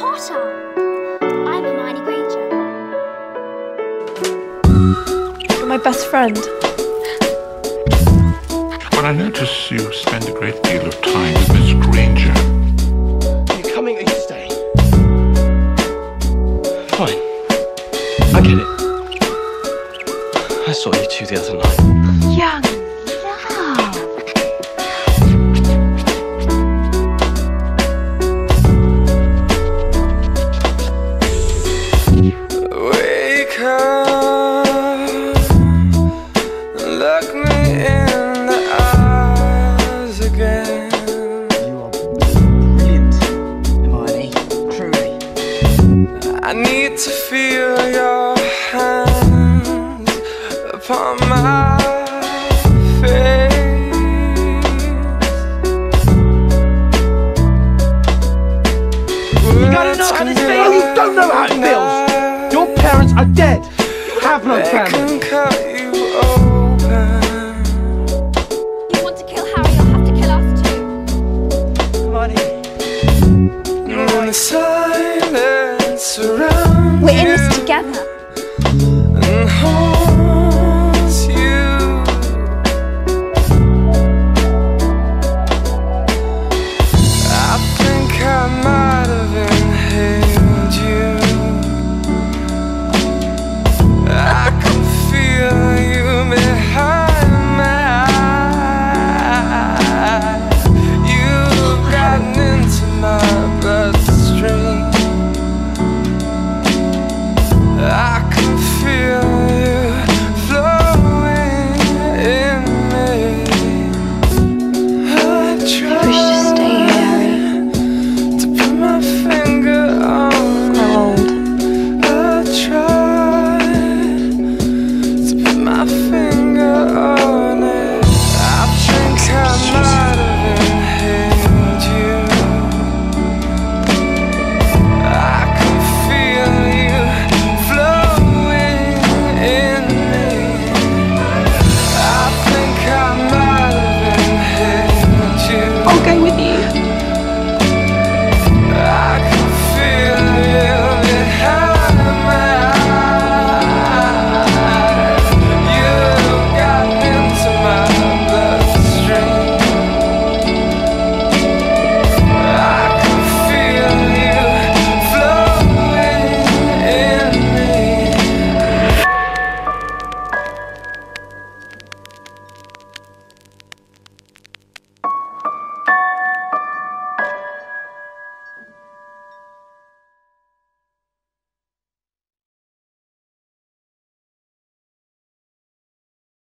Potter. I'm Hermione Granger. You're my best friend. But I notice you spend a great deal of time with Miss Granger. Are you coming or are you staying? Fine. I get it. I saw you two the other night. Young love. Wake up, look me in the eyes again. You are brilliant, Hermione. Truly. I need to feel your hands upon my face. You gotta know how this feels. No, you don't know how it feels. Your parents are dead. You have no They family. can cut you open. You want to kill Harry, you'll have to kill us too. Hermione, you're When the right. sun